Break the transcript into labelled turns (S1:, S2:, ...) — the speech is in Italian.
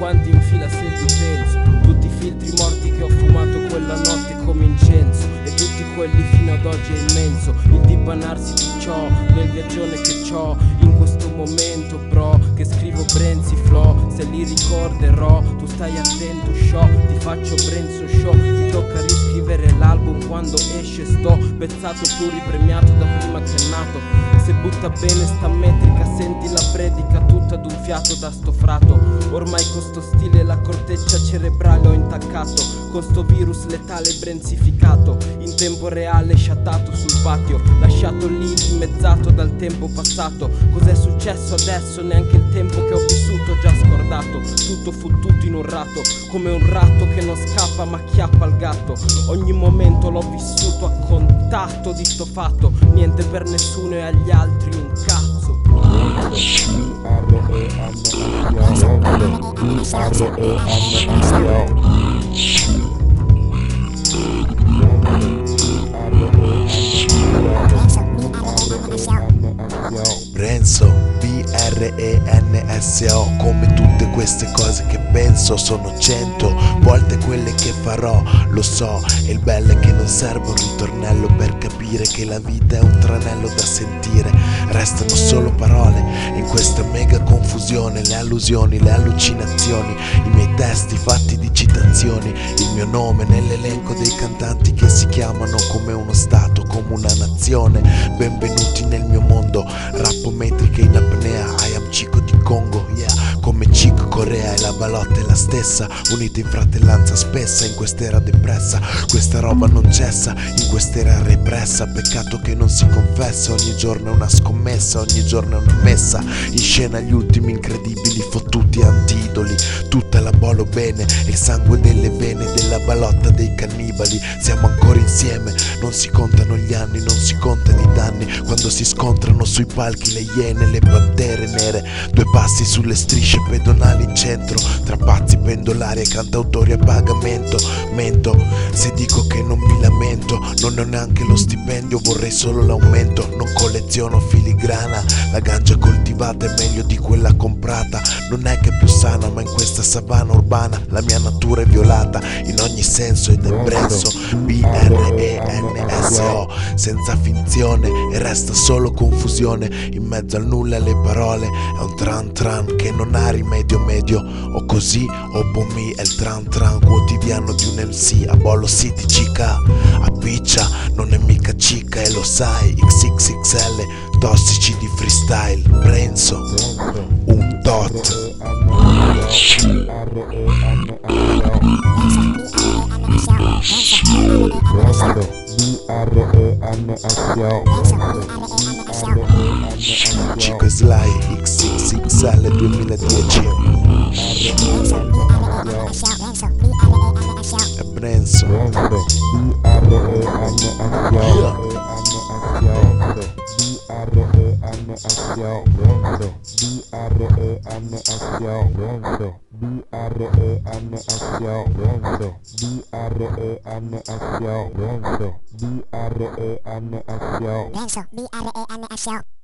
S1: quanti in fila se li penso, tutti i filtri morti che ho fumato quella notte come incenso, e tutti quelli fino ad oggi è immenso il dipanarsi di ciò nel viaggione che c'ho in questo momento, bro, che scrivo Brenzi flow. Se li ricorderò, tu stai attento, show, ti faccio Brenzo show, ti tocca riscrivere l'album quando esce, sto pezzato pluripremiato da prima che è nato. Se butta bene sta metrica, senti la predica tutta d'un fiato da sto frato. Ormai con sto stile la corteccia cerebrale ho intaccato, con sto virus letale brenzificato, in tempo reale sciattato sul patio, lasciato lì dimezzato dal tempo passato. Cos'è successo adesso? Neanche il tempo che ho vissuto già scordato, tutto fottuto in un rato, come un ratto che non scappa ma chiappa il gatto. Ogni momento l'ho vissuto a contatto di sto fatto, niente per nessuno e agli altri un cazzo.
S2: Brenzo, B-R-E-N-S-O. Come tutte queste cose che penso sono 100 volte quelle che farò, lo so. E il bello è che non serve un ritornello per capire che la vita è un tranello da sentire. Restano solo parole in questa mega confusione, le allusioni, le allucinazioni, i miei testi fatti di citazioni, il mio nome nell'elenco dei cantanti che si chiamano come uno stato, come una nazione. Benvenuti nel mio mondo, rappo metriche in apnea, I am Chico di Congo, yeah. Come Chico Corea e la balotta è la stessa, unite in fratellanza spessa in quest'era depressa. Questa roba non cessa in quest'era repressa, peccato che non si confessa. Ogni giorno è una scommessa, ogni giorno è una messa in scena, gli ultimi incredibili fottuti antidoli. Tutta la bolo bene, il sangue delle vene della balotta dei cannibali. Siamo ancora insieme, non si contano gli anni, non si contano i danni, quando si scontrano sui palchi le iene, le pantere nere. Due passi sulle strisce pedonali in centro, tra pazzi pendolari e cantautori a pagamento. Mento se dico che non mi lamento, non ho neanche lo stipendio, vorrei solo l'aumento. Non colleziono filigrana, la ganja coltivata è meglio di quella comprata. Non è che è più sana, ma in questa savana urbana la mia natura è violata in ogni senso ed è Brenzo, B-R-E-N-S-O, senza finzione e resta solo confusione. In mezzo al nulla le parole è un tran tran che non ha rimedio medio, o così o bomi è il tran tran quotidiano di un MC. A Bollo City cica, a piccia, non è mica cica e lo sai. XXXL, tossici di freestyle. Brenzo, un tot. Chico Sly, XXXL 2010. E Brenzo.
S3: B-R-E-N-S-O